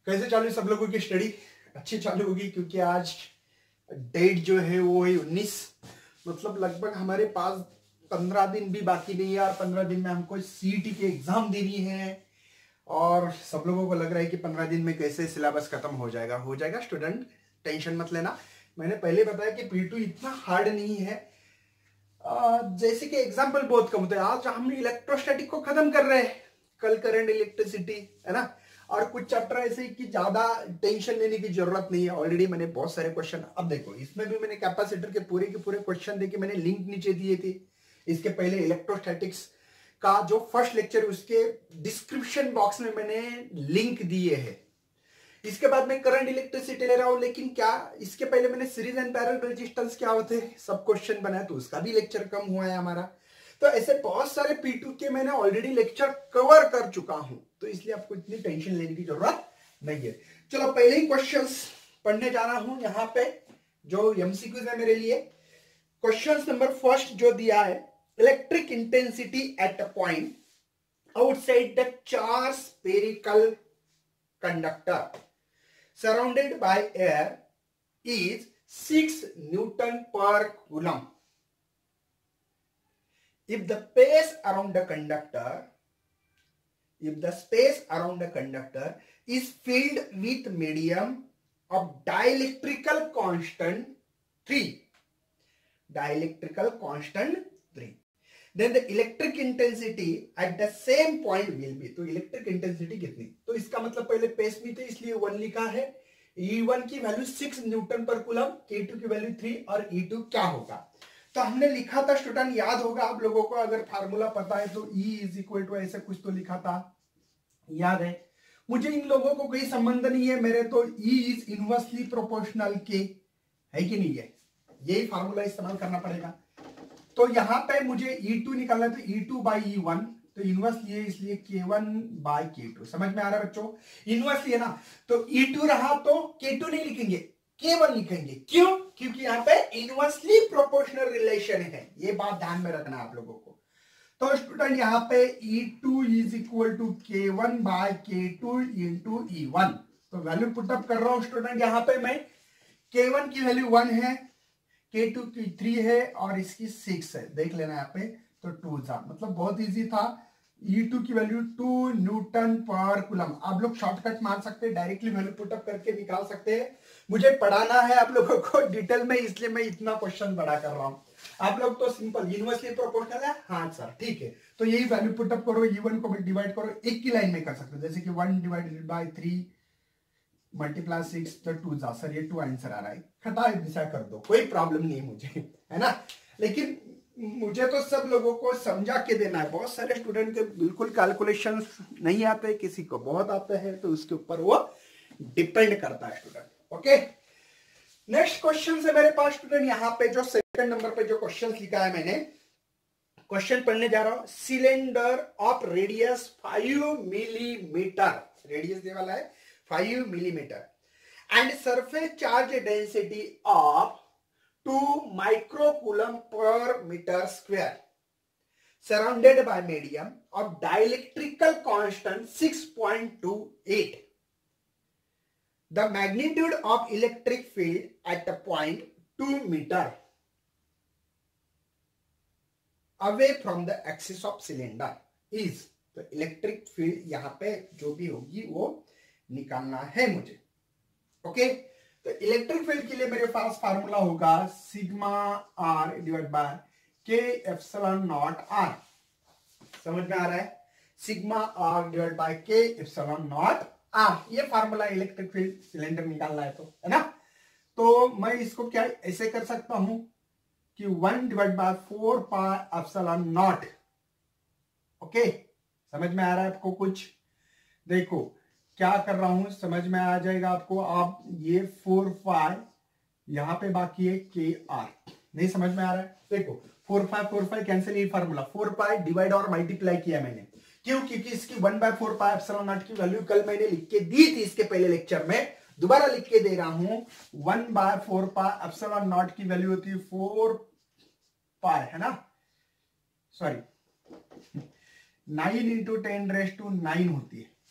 कैसे चालू सब लोगों की स्टडी? अच्छी चालू होगी क्योंकि आज डेट जो है वो है 19, मतलब लगभग हमारे पास 15 दिन भी बाकी नहीं है और 15 दिन में हमको सीईटी की एग्जाम देनी है। और सब लोगों को लग रहा है कि 15 दिन में कैसे सिलेबस खत्म हो जाएगा स्टूडेंट, टेंशन मत लेना। मैंने पहले बताया कि P2 इतना हार्ड नहीं है। जैसे कि एग्जाम्पल बहुत कम होते हैं। आज हम इलेक्ट्रोस्टैटिक को खत्म कर रहे हैं, कल करंट इलेक्ट्रिसिटी, है ना। और कुछ चैप्टर ऐसे कि ज्यादा टेंशन लेने की जरूरत नहीं है। ऑलरेडी मैंने बहुत सारे क्वेश्चन, अब देखो इसमें भी मैंने कैपेसिटर के पूरे क्वेश्चन देके मैंने लिंक नीचे दिए थे। इसके पहले इलेक्ट्रोस्टैटिक्स का जो फर्स्ट लेक्चर उसके डिस्क्रिप्शन बॉक्स में मैंने लिंक दिए हैं। इसके बाद मैं करंट इलेक्ट्रिसिटी ले रहा हूं, लेकिन क्या इसके पहले मैंने सीरीज एंड पैरेलल रेजिस्टेंस क्या होते हैं सब क्वेश्चन बनाया, तो उसका भी लेक्चर कम हुआ है हमारा। तो ऐसे बहुत सारे P2 के मैंने ऑलरेडी लेक्चर कवर कर चुका हूं, तो इसलिए आपको इतनी टेंशन लेने की जरूरत नहीं है। चलो पहले ही क्वेश्चंस पढ़ने जा रहा हूं यहाँ पे जो MCQ है मेरे लिए। क्वेश्चन नंबर फर्स्ट जो दिया है, electric intensity at a point outside the charge spherical conductor surrounded by air is 6 Newton per coulomb. If the space around the conductor is filled with medium of dielectrical constant 3, then the electric intensity at the same point will be, तो electric intensity कितनी, तो इसका मतलब पहले pace में थे इसलिए 1 लिखा है। E1 की value 6 Newton per coulomb, E2 की वैल्यू 3 और E2 क्या होगा, तो हमने लिखा था स्टूडेंट, याद होगा आप लोगों को, अगर फार्मूला पता है तो E इज इक्वल टू ऐसे कुछ तो लिखा था, याद है। मुझे इन लोगों को कोई संबंध नहीं है, मेरे तो E इज इनवर्सली प्रोपोर्शनल के, है कि नहीं है, यही फार्मूला इस्तेमाल करना पड़ेगा। तो यहां पे मुझे E2 निकालना है, तो E2 बाई E1, तो इनवर्स लिए इसलिए K1 बाई K2, समझ में आ रहा है बच्चों, इनवर्स लिए ना, तो E2 रहा तो K2 नहीं लिखेंगे, K1 लिखेंगे। क्यों? क्योंकि यहाँ पे इनवर्सली प्रोपोर्शनल रिलेशन है, ये बात ध्यान में रखना आप लोगों को। तो स्टूडेंट यहाँ पे E2 is equal to K1 by K2 into E1, तो वैल्यू पुटअप कर रहा हूं स्टूडेंट। यहाँ पे मैं K1 की वैल्यू 1 है, K2 की 3 है और इसकी 6 है, देख लेना यहाँ पे, तो 2 था, मतलब बहुत इजी था। E2 की वैल्यू 2 न्यूटन पर कूलम, आप लोग शॉर्टकट मार सकते हैं, डायरेक्टली वैल्यू पुटअप करके निकाल सकते हैं। मुझे पढ़ाना है आप लोगों को डिटेल में, इसलिए मैं इतना क्वेश्चन बड़ा कर रहा हूं। आप लोग तो सिंपल यूनिवर्सली प्रोपोर्शनल है, हाँ सर ठीक है, तो यही वैल्यू पुटअप करो, E1 को डिवाइड करो, एक की लाइन में कर सकते हो, जैसे कि 1 डिवाइडेड बाई 3 मल्टीप्लाई 6 तो 2 जा, सर ये 2 आंसर आ रहा है, खटा दिशा कर दो, कोई प्रॉब्लम नहीं मुझे, है ना। लेकिन मुझे तो सब लोगों को समझा के देना है, बहुत सारे स्टूडेंट के बिल्कुल कैलकुलेशन नहीं आते, किसी को बहुत आते हैं, तो उसके ऊपर वो डिपेंड करता है स्टूडेंट। ओके, नेक्स्ट क्वेश्चन है मेरे पास स्टूडेंट, यहाँ पे जो सेकंड नंबर पे जो क्वेश्चन लिखा है मैंने, क्वेश्चन पढ़ने जा रहा हूं। Cylinder of radius 5 millimetre, radius दे वाला है 5 millimeter and surface charge density of 2 microcoulomb per meter square surrounded by medium of dielectrical constant 6.28. The magnitude of electric field at the point 2 meter away from the axis of cylinder is, तो electric field यहाँ पे जो भी होगी वो निकालना है मुझे। ओके, तो इलेक्ट्रिक फील्ड के लिए मेरे पास फार्मूला होगा sigma R divide by K epsilon not R, समझ में आ रहा है, sigma R divide by K epsilon not R, ये फार्मूला इलेक्ट्रिक फील्ड सिलेंडर निकालना है, तो है ना। तो मैं इसको क्या ऐसे कर सकता हूं कि 1 divide by 4 pi epsilon not. Okay, समझ में आ रहा है आपको कुछ, देखो क्या कर रहा हूं, समझ में आ जाएगा आपको। आप ये 4 पाई यहां पे बाकी है के आर, नहीं समझ में आ रहा है, देखो 4 पाई कैंसिल, ये फार्मूला 4 पाई डिवाइड और मल्टीप्लाई किया मैंने, क्यों, क्योंकि इसकी 1/4 पाई एप्सिलॉन नॉट की वैल्यू कल मैंने लिख के दी थी इसके पहले लेक्चर में, दोबारा लिख के दे रहा हूं। 1/4 पाई एप्सिलॉन नॉट की वैल्यू होती है 4 पाई, है ना, सॉरी 9 × 10⁻⁹ होती है,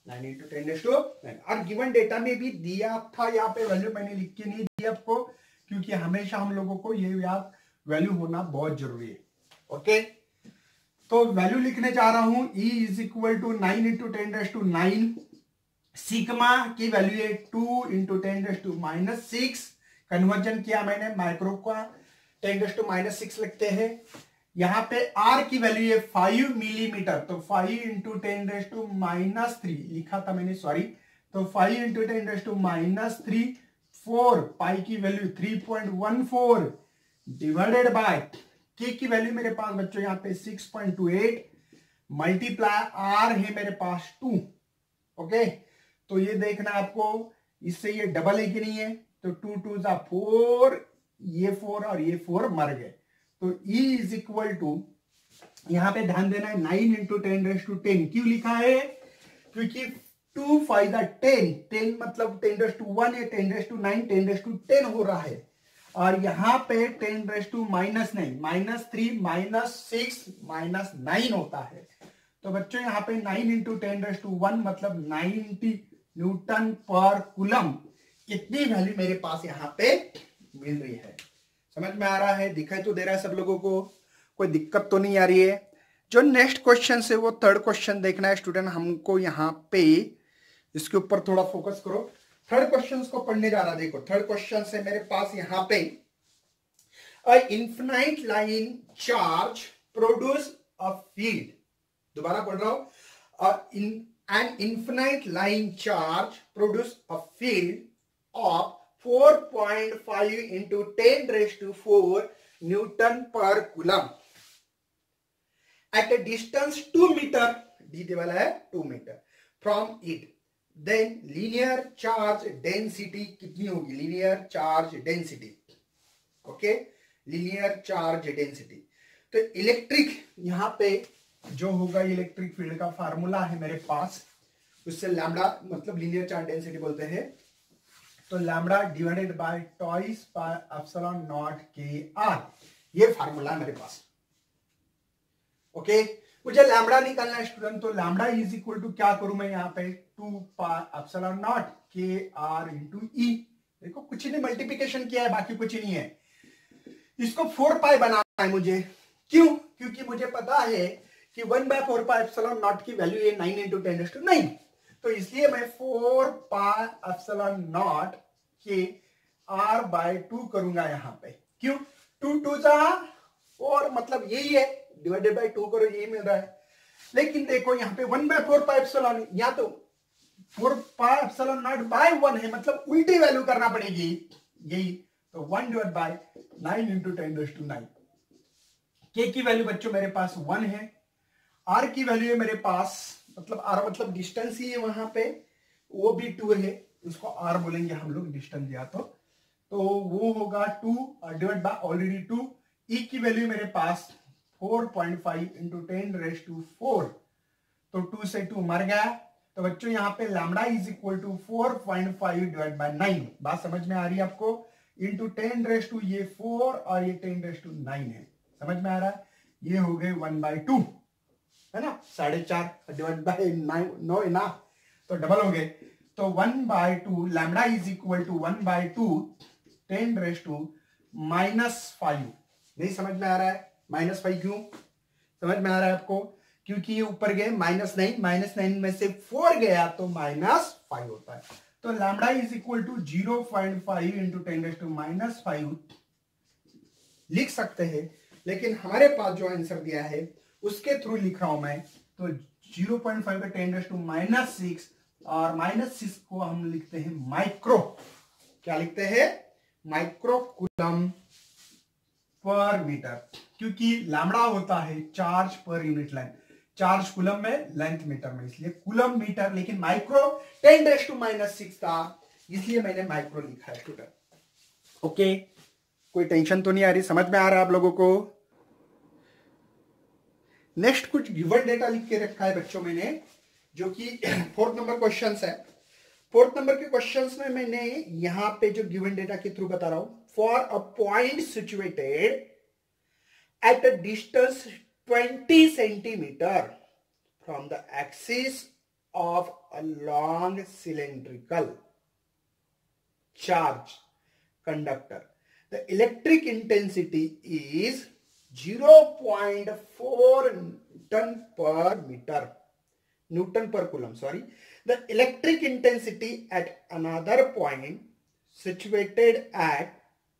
9 इंटू 10⁻⁹ और गिवन डेटा में भी दिया था, यहाँ पे वैल्यू मैंने लिख के नहीं दिया आपको, क्योंकि हमेशा हम लोगों को ये याद वैल्यू होना बहुत जरूरी है। ओके, तो वैल्यू लिखने जा रहा हूं, E is equal to 9 into 10⁻⁹, sigma की वैल्यू है 2 इंटू 10⁻⁻6, कन्वर्जन किया मैंने माइक्रो का 10⁻⁻6 लिखते हैं। यहां पे R की वैल्यू है 5 मिलीमीटर, तो 5 इंटू 10⁻³ लिखा था मैंने, सॉरी, तो 5 इंटू 10⁻³ 4, पाई की वैल्यू 3.14 डिवाइडेड बाय के की वैल्यू मेरे पास बच्चों यहाँ पे 6.28 मल्टीप्लाई R है मेरे पास 2। ओके, तो ये देखना आपको, इससे ये डबल है कि नहीं है, तो 2 2 जा 4, ये 4 और ये 4 मर गए, तो E इज इक्वल टू, यहां पे ध्यान देना है 9 इंटू 10⁻10 क्यों लिखा है, क्योंकि 2 5 10, 10 मतलब 10⁻1 या 10⁻9 10⁻10 हो रहा है, और यहां पे 10⁻⁻9 -3 -6 -9 होता है। तो बच्चों यहाँ पे 9 इंटू 10⁻1 मतलब 90 न्यूटन पर कूलम, इतनी वैल्यू मेरे पास यहाँ पे मिल रही है। समझ में आ रहा है, दिखाई तो दे रहा है सब लोगों को, कोई दिक्कत तो नहीं आ रही है। जो नेक्स्ट क्वेश्चन है वो थर्ड क्वेश्चन देखना है स्टूडेंट हमको, यहाँ पे इसके ऊपर थोड़ा फोकस करो। थर्ड क्वेश्चन को पढ़ने जा रहा, देखो थर्ड क्वेश्चन से मेरे पास यहाँ पे infinite line charge produce a field, दोबारा पढ़ रहा हूं, an infinite line charge produce a field of 4.5 into 10⁻⁴ Newton per coulomb at a distance 2 metre, D दे वाला है 2 metre from it, then linear charge density कितनी होगी, linear charge density, okay, linear charge density। तो इलेक्ट्रिक यहाँ पे जो होगा, इलेक्ट्रिक फील्ड का फार्मूला है मेरे पास, उससे लैम्डा मतलब लीनियर चार्ज डेंसिटी बोलते हैं, तो lambda divided by twice by epsilon not K R, ये फार्मूला है मेरे पास। ओके, मुझे लैम्डा निकालना है स्टूडेंट, तो लैम्डा इज इक्वल टू क्या करूं मैं यहाँ पे 2 pi epsilon not K R into E, देखो कुछ नहीं मल्टीप्लिकेशन किया है, बाकी कुछ नहीं है। इसको 4 पाई बनाना है मुझे, क्यों, क्योंकि मुझे पता है कि 1/4 पाई एप्सिलॉन नॉट की वैल्यू है 9 इंटू 10⁻⁹, तो इसलिए मैं 4 पाई एप्सिलॉन नॉट के r/2 करूंगा यहाँ पे, क्यों, 2 2 जा 4 मतलब यही है, डिवाइडेड बाय 2 करो, यही मिल रहा है। लेकिन देखो यहाँ पे 1/4 पाई एप्सिलॉन, या तो 4 पाई एप्सिलॉन नॉट बाय 1 है, मतलब उल्टी वैल्यू करना पड़ेगी यही, तो 1 डिवाइड बाय 9 इंटू 10⁻⁹। के की वैल्यू बच्चों मेरे पास 1 है, आर की वैल्यू है मेरे पास, मतलब आर मतलब डिस्टेंस ही है वहां पे, वो भी 2 है, उसको आर बोलेंगे हम लोग डिस्टेंस दिया तो वो होगा 2 डिवाइड बाय ऑलरेडी 2। ई की वैल्यू मेरे पास 4.5 इंटू 10⁻⁴, तो 2 से 2 मर गया, तो बच्चों यहाँ पे lambda is equal to 4.5 divide by 9, बात समझ में आ रही है आपको, इंटू 10⁻⁴ ये 4 और ये 10⁻⁹ है, समझ में आ रहा है, ये हो गए 1/2 है ना, 4.5 डिवाइड बाय 9 है ना, तो डबल हो गए, तो 1/2 लैम्डा इज इक्वल टू 1/2 10⁻⁻⁵। नहीं समझ में आ रहा है, -5 क्यों, समझ में आ रहा है आपको, क्योंकि ये ऊपर गए -9 में से 4 गया तो -5 होता है, तो lambda is equal to 0.5 into 10⁻⁻5 लिख सकते हैं, लेकिन हमारे पास जो आंसर दिया है उसके थ्रू लिख रहा हूं मैं, तो 0.5 का 10⁻⁻6 और -6 को हम लिखते हैं माइक्रो, क्या लिखते हैं, माइक्रो कूलम पर मीटर, क्योंकि लैम्डा होता है charge per unit length, charge coulomb में, लेंथ मीटर में, इसलिए कूलम मीटर, लेकिन माइक्रो 10⁻⁻6 था, इसलिए मैंने माइक्रो लिखा है स्टूडेंट। ओके, कोई टेंशन तो नहीं आ रही, समझ में आ रहा है आप लोगों को। नेक्स्ट कुछ गिवन डेटा लिख के रखा है बच्चों मैंने, जो कि 4th नंबर क्वेश्चन है। 4th नंबर के क्वेश्चन में मैंने यहां पे जो गिवन डेटा के थ्रू बता रहा हूं, for a point situated at a distance 20 centimetre from the axis of a long cylindrical charge conductor. The electric intensity is 0.4 Newton per coulomb. The electric intensity at another point situated at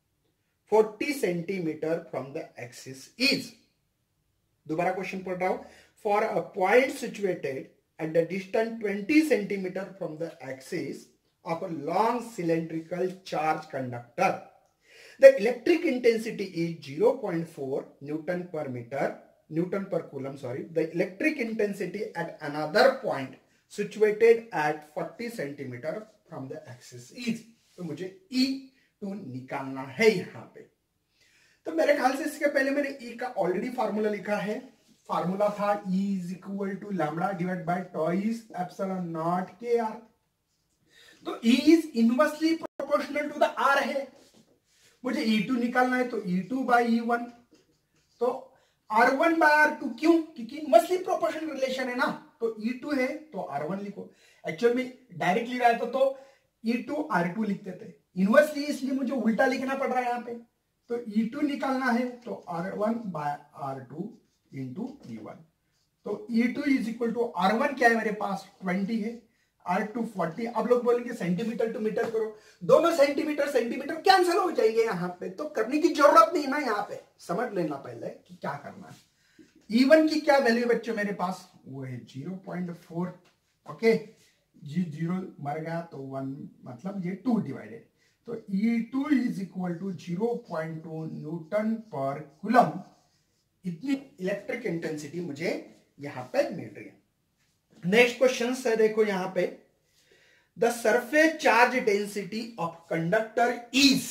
40 centimeter from the axis is. दोबारा question पढ़ रहा हूं. For a point situated at the distance 20 centimeter from the axis of a long cylindrical charge conductor, the electric intensity is 0.4 Newton per coulomb. The electric intensity at another point situated at 40 centimeter from the axis is. तो मुझे E2 निकालना है यहां पे. तो मेरे ख्याल से इसके पहले मैंने E का ऑलरेडी फार्मूला लिखा है. फार्मूला था E is equal to lambda divide by twice epsilon not K R. तो E is inversely proportional to the R है. मुझे E2 निकालना है तो E2 बाय E1. तो R1 बाय R2 क्यों? क्योंकि इनवर्सली प्रोपोर्शनल रिलेशन है ना. तो E2 है तो R1 लिखो. एक्चुअल में डायरेक्ट लिख रहा है तो E2 R2 लिखते थे. इनवर्सली इसलिए मुझे उल्टा लिखना पड़ रहा है यहाँ पे. तो E2 निकालना है तो R1 bye R2 into E1. तो E2 is equal to R1 क्या है मेरे पास 20 है, R2 40. अब लोग बोलेंगे सेंटीमीटर टू मीटर करो. दोनों सेंटीमीटर कैंसिल हो जाएंगे यहाँ पे. तो करने की जरूरत नहीं ना. यहाँ पे समझ लेना पहले कि क्या करना है. E1 की क्या वैल्यू बच्चों मेरे पास वो है 0.4. ओके जी 0 मर गया तो 1 मतलब ये 2 डिवाइडेड. तो E2 is equal to 0.2 newton per coulomb. इतनी इलेक्ट्रिक इंटेंसिटी मुझे यहां पे मिल रही है. नेक्स्ट क्वेश्चन है देखो यहां पे. The surface charge density of conductor is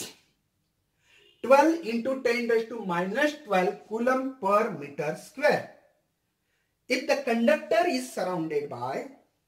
12 into 10⁻12 coulomb per meter square. If the conductor is surrounded by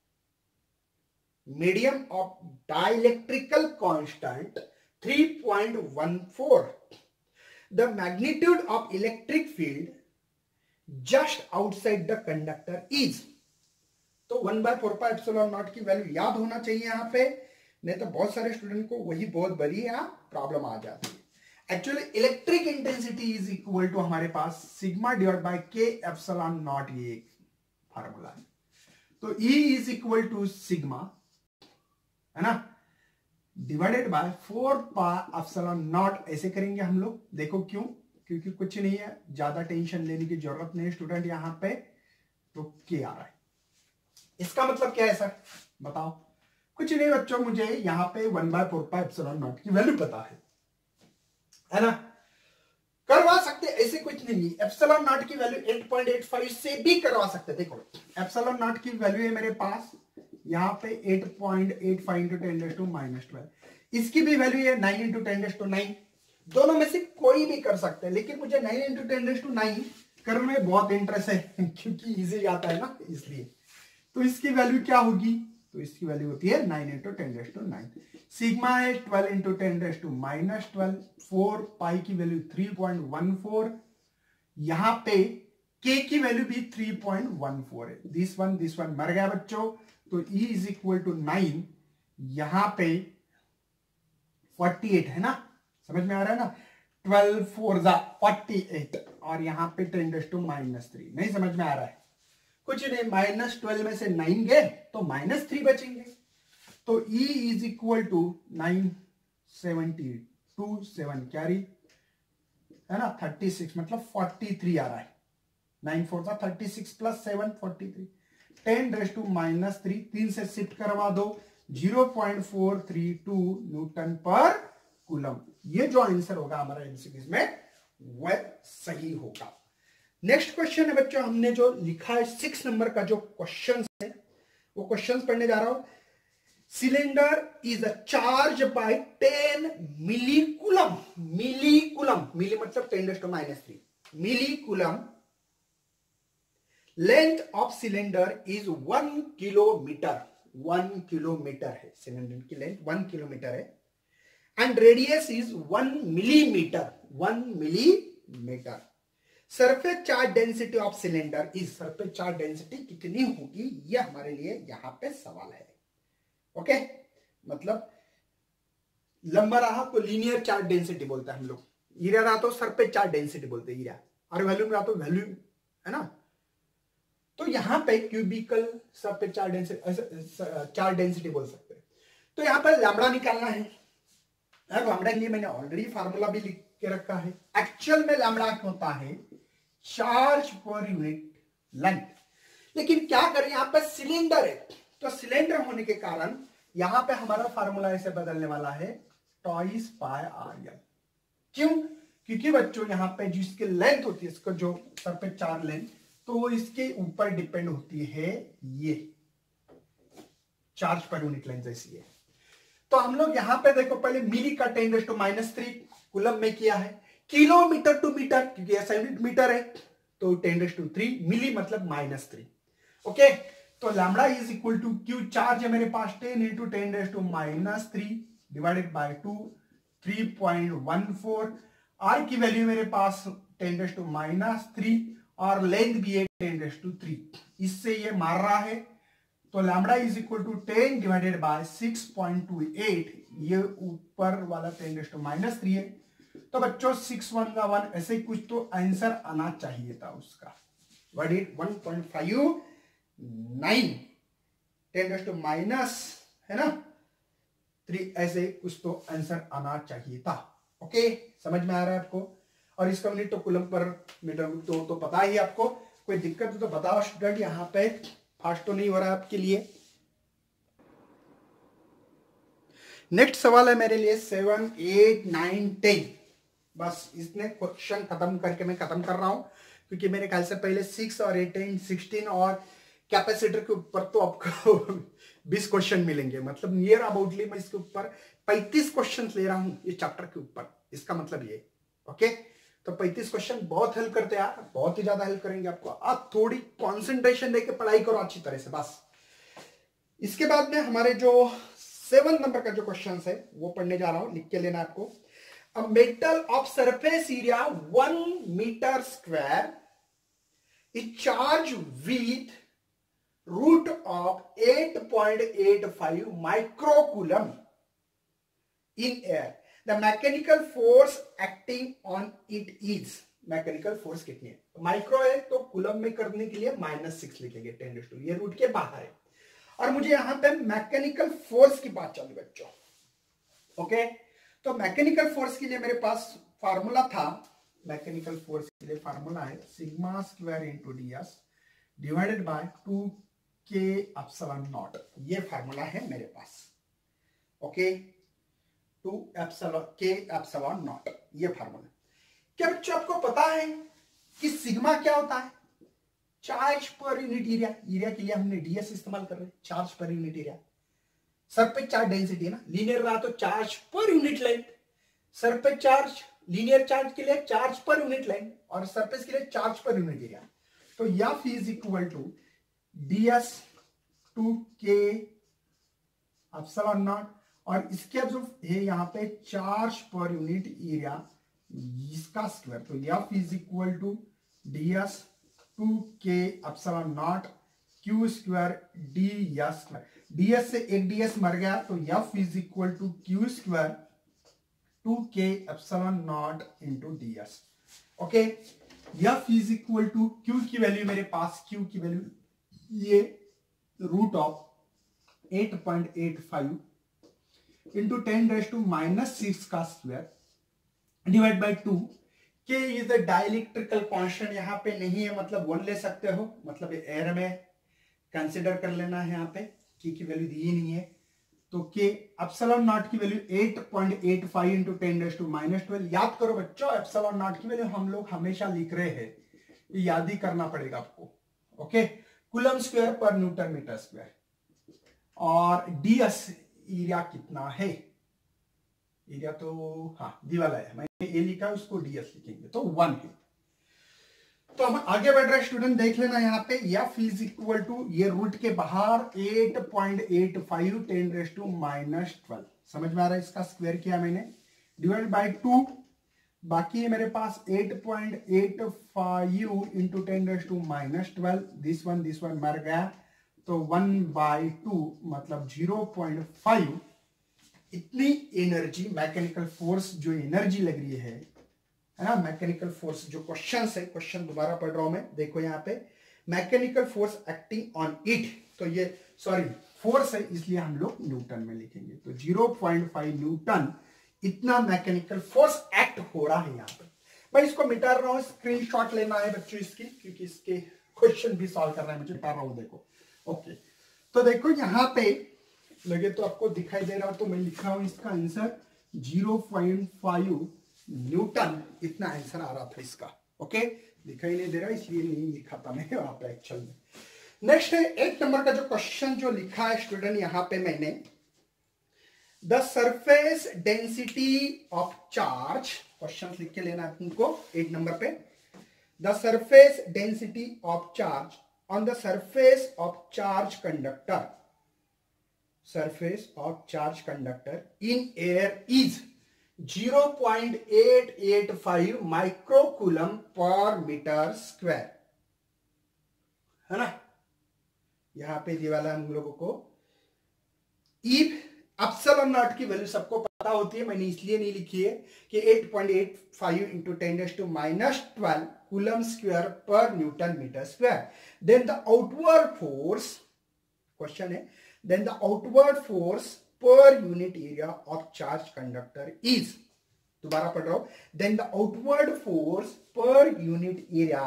medium of dielectrical constant 3.14, the magnitude of electric field just outside the conductor is. तो 1/4πε0 की value याद होना चाहिए यहाँ पे, नहीं तो बहुत सारे स्टूडेंट को वही बहुत बड़ी यहाँ प्रॉब्लम आ जाती है. Actually electric intensity is equal to हमारे पास sigma divide by K epsilon not. ये एक फार्मूला है. तो E is equal to sigma है ना डिवाइडेड बाय 4πε0. ऐसे करेंगे हम लोग. देखो क्यों? क्योंकि कुछ नहीं है, ज्यादा टेंशन लेने की जरूरत नहीं स्टूडेंट यहां पे. तो के आ रहा है. इसका मतलब क्या है सर बताओ? कुछ नहीं बच्चों, मुझे यहां पे 1/4πε0 की वैल्यू पता है ना. करवा सकते ऐसे कुछ नहीं. एप्सिलॉन नॉट की वैल्यू 8.85 से भी करवा सकते. देखो एप्सिलॉन नॉट की वैल्यू है मेरे पास यहां पे 8.85 × 10⁻12. इसकी भी वैल्यू है 9 × 10⁻9. दोनों में से कोई भी कर सकते हैं, लेकिन मुझे 9 × 10⁻9 करने में बहुत इंटरेस्ट है क्योंकि इजी आता है ना, इसलिए. तो इसकी वैल्यू क्या होगी? तो इसकी वैल्यू होती है 9 × 10⁻9. सिग्मा है 12 × 10⁻12. 4 पाई की वैल्यू 3.14. यहां पे k की वैल्यू भी 3.14 है. दिस वन मर गया बच्चों. तो E इज इक्वल टू 9. यहां पे 48 है ना. समझ में आ रहा है ना. 12 4 48 और यहां पे 10⁻³ नहीं समझ में आ रहा है? कुछ नहीं, -12 में से 9 गए तो -3 बचेंगे. तो E is equal to 972 7 carry है ना 36 मतलब 43 आ रहा है. 9 4 36 प्लस 7 43. 10⁻³ 3 से शिफ्ट करवा दो. 0.432 न्यूटन पर कूलम. ये जो आंसर होगा हमारा एमसीक्यू में वह सही होगा. नेक्स्ट क्वेश्चन है बच्चों, हमने जो लिखा है 6 नंबर का जो क्वेश्चन है वो क्वेश्चन पढ़ने जा रहा हूं. Cylinder is a charge by 10 millicoulomb. Milli मतलब 10⁻³ millicoulomb. Length of cylinder is 1 kilometre. 1 kilometre है सिलेंडर की लेंथ 1 किलोमीटर है. And radius is 1 millimetre. 1 millimetre. Surface charge density of cylinder is, surface charge density कितनी होगी, ये हमारे लिए यहां पे सवाल है। ओके, मतलब लंबा रहा तो लीनियर चार्ज डेंसिटी बोलते हैं हम लोग, एरिया रहा तो सरफेस चार्ज डेंसिटी बोलते हैं एरिया, और वॉल्यूम रहा तो वॉल्यूम, है ना। तो यहां पे क्यूबिकल सरफेस चार्ज डेंसिटी बोल सकते हैं। तो यहां पर लैम्बडा निकालना है, लैम्बडा के लिए मैंने ऑलरेडी फार्मूला भी लिख के रखा है। एक्चुअल में लैम्बडा होता है चार्ज पर यूनिट लेंथ, लेकिन क्या करें यहां पर सिलेंडर है, तो सिलेंडर होने के कारण यहां पे हमारा फार्मूला ऐसे बदलने वाला है टॉइस पाई आर एल। क्यों? क्योंकि बच्चों यहां पे जिसकी लेंथ होती है, इसका जो सरफेस चार्ज लेंथ, तो वो इसके ऊपर डिपेंड होती है, ये चार्ज पर यूनिट लेंथ जैसी है। तो हम लोग यहां पे देखो पहले मिली का 10⁻³ कूलम में किया है, किलोमीटर टू मीटर क्योंकि ऐसा यूनिट मीटर है तो 10⁻³ मिली मतलब -3। ओके, तो lambda is equal to Q, charge है मेरे पास 10 इंटू 10⁻³ डिवाइडेड बाय 2 3.14, आर की वैल्यू मेरे पास 10⁻³ और लेंथ भी है 10⁻³। इससे ये मार रहा है, तो lambda is equal to 10 divided by 6.28, ये ऊपर वाला 10⁻³ है। तो बच्चों 6 1 का 1, ऐसे कुछ तो आंसर आना चाहिए था उसका, 1.59 10⁻, है ना 3, ऐसे कुछ तो आंसर आना चाहिए था। ओके, समझ में आ रहा है आपको। और इसका यूनिट तो कूलम पर मीटर तो पता ही आपको, कोई दिक्कत हो तो बताओ स्टूडेंट, यहां पे फास्ट तो नहीं हो रहा है आपके लिए। नेक्स्ट सवाल है मेरे लिए 7 8 9 10, बस इसने क्वेश्चन खत्म करके मैं खत्म कर रहा हूं, क्योंकि मेरे ख्याल से पहले 6 और 18 16 और कैपेसिटर के ऊपर तो आपको 20 क्वेश्चन मिलेंगे, मतलब नियर अबाउटली मैं इसके ऊपर 35 क्वेश्चन ले रहा हूं इस चैप्टर के ऊपर, इसका मतलब ये। ओके, तो 35 क्वेश्चन बहुत हेल्प करते हैं यार, बहुत ही ज्यादा हेल्प करेंगे आपको। आप थोड़ी कंसंट्रेशन देके पढ़ाई करो अच्छी तरह से बस। इसके बाद में हमारे जो 7 नंबर का जो क्वेश्चन है वो पढ़ने जा रहा हूं, लिख के लेना आपको। A metal of surface area 1 meter square is charged with root of 8.85 microcoulomb in air. The mechanical force acting on it is, mechanical force कितनी है, माइक्रो है तो कूलम में करने के लिए -6 लिखेंगे 10⁻², ये रूट के बाहर है। और मुझे यहां पे मैकेनिकल फोर्स की बात चली बच्चों। ओके, तो मैकेनिकल फोर्स के लिए मेरे पास फार्मूला था, मैकेनिकल फोर्स के लिए फार्मूला है σ² into ds divided by 2k∈0, ये फार्मूला है मेरे पास। ओके, 2k∈0, ये फार्मूला। क्या बच्चों आपको पता है कि सिग्मा क्या होता है? Charge per unit area, area के लिए हमने ds इस्तेमाल कर रहे हैं, charge per unit area. Surface charge density है ना, लीनियर रहा तो charge per unit length, surface charge linear charge के लिए चार्ज पर यूनिट लेंथ, और सरफेस के लिए चार्ज पर यूनिट एरिया। तो F is equal to ds 2k∈0, और इसके जो है यहाँ पे चार्ज पर यूनिट एरिया इसका स्क्वायर, तो F is equal to ds 2k∈0 q² ds, ds से एक ds मर गया, तो F is equal to q² 2k∈0 into ds। Okay, F is equal to q की वैल्यू मेरे पास, q की वैल्यू ये रूट ऑफ 8.85 इंटू 10⁻⁻6 का स्क्वायर डिवाइड बाय 2। के इज अ डाइलेक्ट्रिकल कांस्टेंट, यहां पे नहीं है मतलब 1 ले सकते हो, मतलब एयर में कंसिडर कर लेना है, यहाँ पे की वैल्यू दी नहीं है, तो k∈0 की वैल्यू 8.85 इंटू 10⁻12। याद करो बच्चों, ε0 की वैल्यू हम लोग हमेशा लिख रहे हैं, ये याद ही करना पड़ेगा आपको। Okay, coulomb square per newton metre square. और ds एरिया कितना है, एरिया तो हाँ दी वाला है, मैंने ए लिखा उसको ds लिखेंगे तो 1 है। तो हम आगे बढ़ रहे स्टूडेंट, देख लेना यहाँ पे F इज इक्वल टू ये रूट के बाहर 8.85 10⁻⁻12, समझ में आ रहा है, इसका स्क्वायर किया मैंने, डिवाइड बाय 2 बाकी है मेरे पास 8.85 इंटू 10⁻⁻12। दिस वन मर गया, तो 1/2 मतलब 0.5 इतनी एनर्जी मैकेनिकल फोर्स जो एनर्जी लग रही है ना, मैकेनिकल फोर्स जो क्वेश्चन है, क्वेश्चन दोबारा पढ़ रहा हूं मैं, देखो यहाँ पे mechanical force acting on it, तो ये सॉरी फोर्स है इसलिए हम लोग न्यूटन में लिखेंगे, तो 0.5 न्यूटन इतना मैकेनिकल फोर्स एक्ट हो रहा है यहाँ पे। मैं इसको मिटा रहा हूँ, स्क्रीनशॉट लेना है बच्चों इसकी, क्योंकि इसके क्वेश्चन भी सॉल्व करना है मुझे, मिटा रहा हूँ देखो। ओके, तो देखो यहाँ पे लगे तो आपको दिखाई दे रहा हो, तो मैं लिख रहा हूं इसका आंसर 0.5 न्यूटन, इतना आंसर आ रहा था इसका। ओके, दिखाई नहीं दे रहा इसलिए नहीं लिखा था मैं वहां पे एक्चुअल में। नेक्स्ट है 8 नंबर का जो क्वेश्चन जो लिखा है स्टूडेंट, यहां पे मैंने the surface density of charge, question लिख के लेना है तुमको 8 नंबर पे। The surface density of charge on the surface of charge conductor, surface of charge conductor in air is 0.885 microcoulomb per meter square, है ना। यहां पे ये वाला हम लोगों को इफ एप्सिलॉन नॉट की वैल्यू सबको पता होती है, मैंने इसलिए नहीं लिखी है कि 8.85 into 10⁻⁻12 coulomb square per newton metre square. Then the outward force, question है, then the outward force per unit area of charge conductor is, दोबारा पढ़ रहा हूं, then the outward force per unit area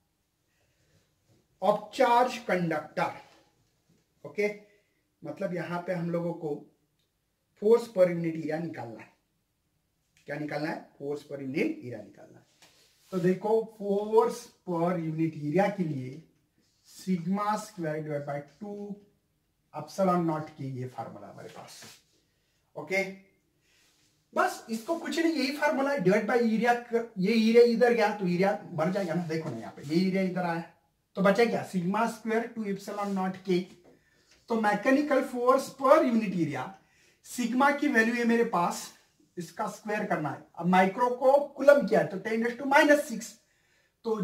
of charge conductor, okay, मतलब यहां पे हम लोगों को फोर्स पर यूनिट एरिया निकालना है। क्या निकालना है? फोर्स पर यूनिट एरिया निकालना है। तो देखो फोर्स पर यूनिट एरिया के लिए sigma square divide by 2 epsilon not की ये फार्मूला हमारे पास। ओके, बस इसको कुछ नहीं, यही फार्मूला है, डिवाइड बाय एरिया। ये एरिया इधर गया तो एरिया बढ़ जाएगा ना, देखो ना यहाँ पे ये एरिया इधर आया तो बचा क्या, सिग्मा स्क्वायर 2 एप्सिलॉन नॉट के। तो mechanical force per unit area, sigma की वैल्यू है मेरे पास, इसका स्क्वायर करना है। अब माइक्रो को कुलम किया है तो 10⁻⁻6, तो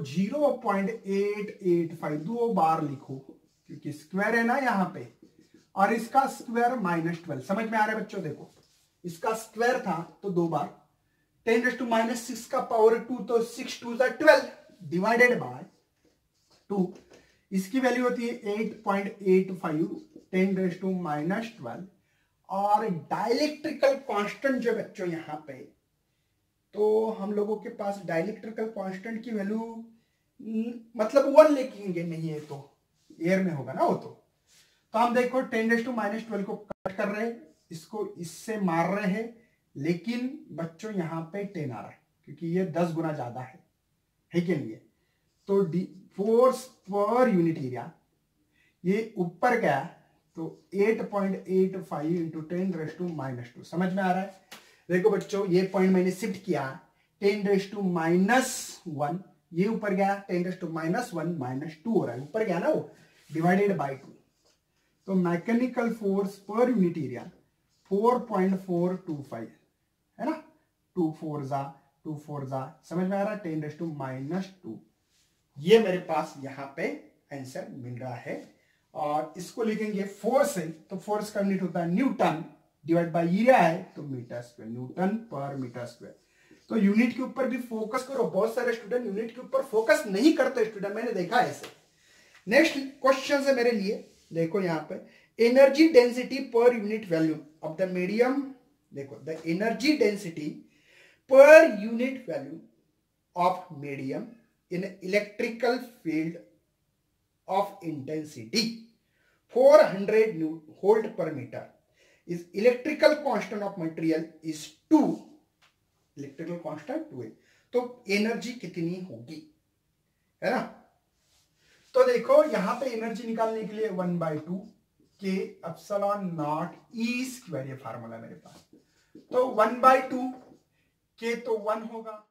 0.885 2 बार लिखो क्योंकि स्क्वायर है ना यहाँ पे, और इसका स्क्वायर -12। समझ में आ रहा है बच्चों? देखो इसका स्क्वायर था तो 2 बार, 10⁻⁻6 का पावर 2 तो 6 2 12 डिवाइडेड बाय 2, इसकी वैल्यू होती है 8.85 10⁻⁻12। और डाइलेक्ट्रिकल कांस्टेंट जो बच्चों यहाँ पे, तो हम लोगों के पास डाइलेक्ट्रिकल कांस्टेंट की वैल्यू मतलब 1 लिखेंगे, नहीं है तो एयर में होगा ना वो। तो हम देखो 10⁻⁻12 को कट कर रहे हैं, इसको इससे मार रहे हैं, लेकिन बच्चों यहाँ पे 10 आ रहा है क्योंकि ये 10 गुना ज्यादा है कि नहीं है। तो फोर्स पर यूनिट एरिया ये ऊपर गया तो 8.85 इंटू 10⁻�2। समझ में आ रहा है? देखो बच्चों ये पॉइंट मैंने शिफ्ट किया, 10⁻⁻1 ये ऊपर गया, 10⁻⁻1 -2 हो रहा है, ऊपर गया ना वो, डिवाइडेड बाय 2। तो mechanical force per unit area 4.425 है ना, 2 4 जा, समझ में आ रहा है? 10⁻⁻2 ये मेरे पास यहाँ पे आंसर मिल रहा है। और इसको लिखेंगे फोर्स है तो फोर्स का यूनिट होता है न्यूटन, डिवाइड बाय एरिया है तो metre square, newton per metre square. तो यूनिट के ऊपर भी फोकस करो, बहुत सारे स्टूडेंट यूनिट के ऊपर फोकस नहीं करते स्टूडेंट, मैंने देखा है ऐसे। नेक्स्ट क्वेश्चन है मेरे लिए, देखो यहाँ पे energy density per unit value of the medium, देखो the energy density per unit value of medium in electrical field of intensity 400 volt per meter is electrical constant of material is 2, electrical constant 2 है, तो energy कितनी होगी, है ना। तो देखो यहाँ पे एनर्जी निकालने के लिए 1/2 के एप्सिलॉन नॉट ई स्क्वायर, ये फार्मूला मेरे पास। तो 1/2 के तो 1 होगा,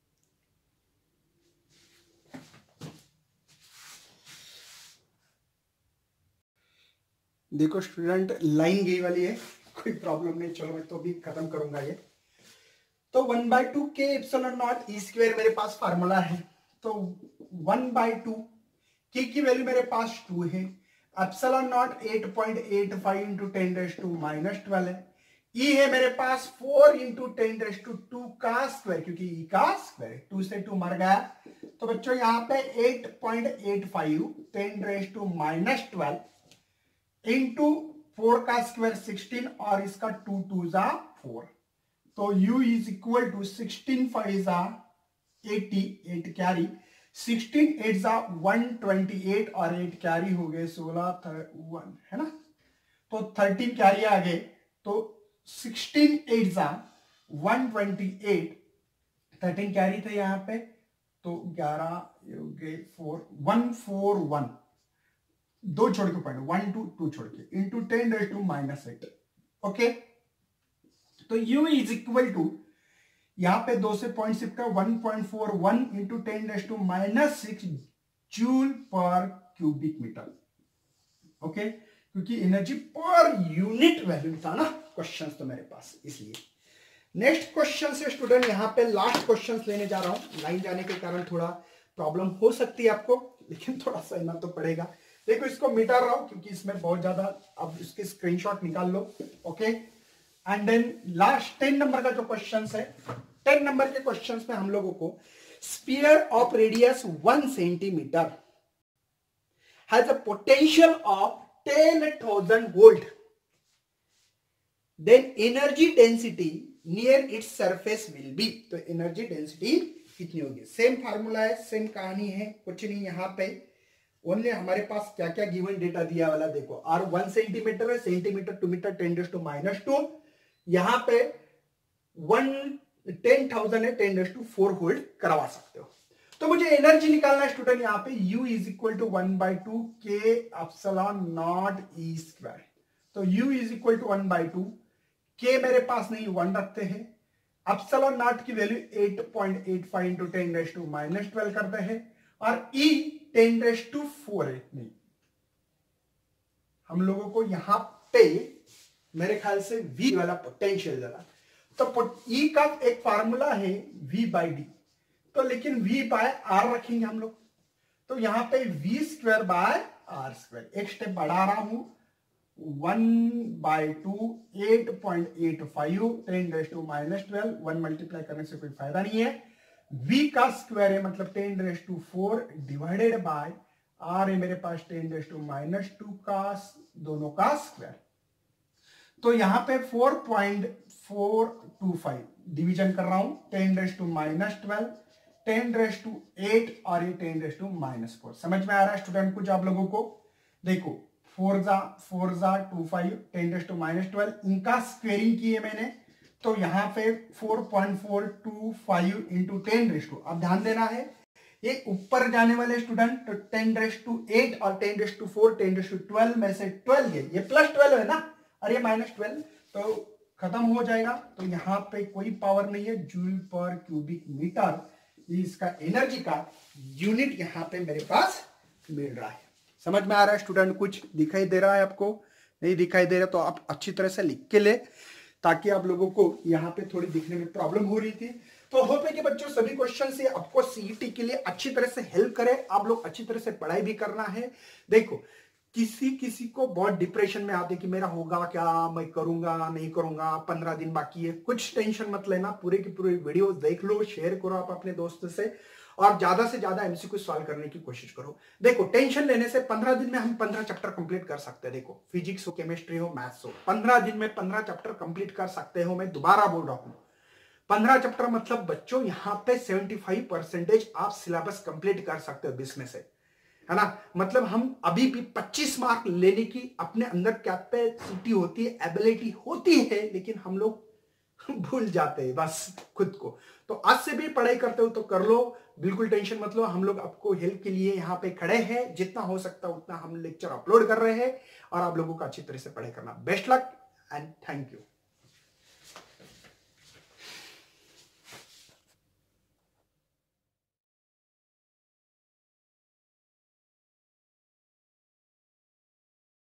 देखो स्टूडेंट लाइन गई वाली है, कोई प्रॉब्लम नहीं, चलो मैं तो भी खत्म करूंगा ये। तो 1/2 के एप्सिलॉन नॉट ई स्क्वायर मेरे पास फार्मूला है। तो 1/2 के की वैल्यू मेरे पास 2 है, एप्सिलॉन नॉट 8.85 इंटू 10⁻⁻12 है। ई है मेरे पास 4 इंटू 10⁻2 का स्क्वायर, क्योंकि ई का स्क्वायर 2 से 2 मर गया। तो बच्चों यहाँ पे 8.85 10⁻12 इंटू 4 का स्क्वायर 16 और इसका 2 2 जा 4। तो u इज इक्वल टू 16 5 जा 80, 8 कैरी, 16 8 जा 128 और 8 कैरी हो गए 16 1 है ना। तो 13 कैरी आ गए, तो 16 8 जा 128, 13 कैरी थे यहाँ पे, तो 11 हो गए 4 141, 2 छोड़ के पॉइंट 1 2 2 छोड़ के इंटू 10⁻⁻8। ओके, तो u इज इक्वल टू यहां पे 2 से पॉइंट शिफ्ट का 1.41 इंटू 10⁻⁻6 joule per cubic metre. Okay, क्योंकि एनर्जी पर यूनिट वैल्यू था ना क्वेश्चन तो मेरे पास, इसलिए। नेक्स्ट क्वेश्चन से स्टूडेंट यहाँ पे लास्ट क्वेश्चन लेने जा रहा हूं। लाइन जाने के कारण थोड़ा प्रॉब्लम हो सकती है आपको, लेकिन थोड़ा सहना तो पड़ेगा। देखो इसको मिटा रहा हूं क्योंकि इसमें बहुत ज्यादा, अब इसके स्क्रीनशॉट निकाल लो। Okay, and then last 10 number का जो क्वेश्चन है, 10 नंबर के क्वेश्चन में हम लोगों को sphere of radius 1 centimetre has a potential of 10,000 volt, then energy density near its surface will be. तो एनर्जी डेंसिटी कितनी होगी? सेम फार्मूला है, सेम कहानी है, कुछ नहीं। यहाँ पे ओनली हमारे पास क्या क्या गिवन डेटा दिया वाला देखो, आर 1 सेंटीमीटर है, सेंटीमीटर टू मीटर 10⁻²। यहां पे 10,000 है, 10⁻4 होल्ड करवा सकते हो। तो मुझे एनर्जी निकालना है स्टूडेंट, यहाँ पे u इज इक्वल टू 1/2 के एप्सिलॉन नॉट ई स्क्वायर। तो u इज इक्वल टू 1/2 के मेरे पास नहीं, 1 रखते हैं। एप्सिलॉन नॉट की वैल्यू 8.85 इंटू 10⁻12 करते हैं, और e 10⁻4 है। नहीं, हम लोगों को यहां पे मेरे ख्याल से v वाला पोटेंशियल जरा, तो E का एक फार्मूला है v/d, तो लेकिन v/r रखेंगे हम लोग। तो यहां पे v²/r², एक स्टेप बढ़ा रहा हूं, 1/2 8.85 10⁻12, 1 मल्टीप्लाई करने से कोई फायदा नहीं है। v का स्क्वायर है मतलब 10⁻4 डिवाइडेड बाय r है मेरे पास 10⁻2 का दोनों का स्क्वायर। तो यहां पे 4.425 डिवीजन कर रहा हूं, 10⁻12 10⁻8 और ये 10⁻4। समझ में आ रहा है स्टूडेंट कुछ आप लोगों को? देखो 4 जा 25 10⁻12, इनका स्क्वेयरिंग किए मैंने, तो यहां पे 4.425 इंटू 10⁻, अब ध्यान देना है ये ऊपर जाने वाले स्टूडेंट, तो 10⁻8 और 10⁻4 10⁻12 में से 12 है, ये +12 है ना, और ये -12, तो खत्म हो जाएगा। तो यहाँ पे कोई पावर नहीं है, जूल पर क्यूबिक मीटर, इसका एनर्जी का यूनिट यहाँ पे मेरे पास मिल रहा है। समझ में आ रहा है स्टूडेंट? कुछ दिखाई दे रहा है आपको? नहीं दिखाई दे रहा तो आप अच्छी तरह से लिख के ले, ताकि आप लोगों को यहाँ पे थोड़ी दिखने में प्रॉब्लम हो रही थी। तो होप है कि बच्चों सभी क्वेश्चन से आपको सीईटी के लिए अच्छी तरह से हेल्प करे, आप लोग अच्छी तरह से पढ़ाई भी करना है। देखो किसी को बहुत डिप्रेशन में आते कि मेरा होगा क्या, मैं करूंगा नहीं करूंगा, 15 दिन बाकी है, कुछ टेंशन मत लेना, पूरे की पूरी वीडियो देख लो, शेयर करो आप अपने दोस्तों से, और ज्यादा से ज्यादा एमसीक्यू सॉल्व करने की कोशिश करो। देखो टेंशन लेने से 15 दिन में हम 15 चैप्टर कंप्लीट कर सकते हैं। देखो फिजिक्स हो, केमिस्ट्री हो, मैथ्स हो, 15 दिन में 15 चैप्टर कंप्लीट कर सकते हो। मैं दोबारा बोल रहा हूं, 15 चैप्टर मतलब बच्चों यहाँ पे 75% आप सिलेबस कंप्लीट कर सकते हो 20 में से, है ना। मतलब हम अभी भी 25 मार्क लेने की अपने अंदर कैपेसिटी होती है, एबिलिटी होती है, लेकिन हम लोग भूल जाते हैं बस खुद को। तो आज से भी पढ़ाई करते हो तो कर लो, बिल्कुल टेंशन मत लो, हम लोग आपको हेल्प के लिए यहाँ पे खड़े हैं। जितना हो सकता है उतना हम लेक्चर अपलोड कर रहे हैं, और आप लोगों को अच्छी तरह से पढ़ाई करना। Best luck and thank you.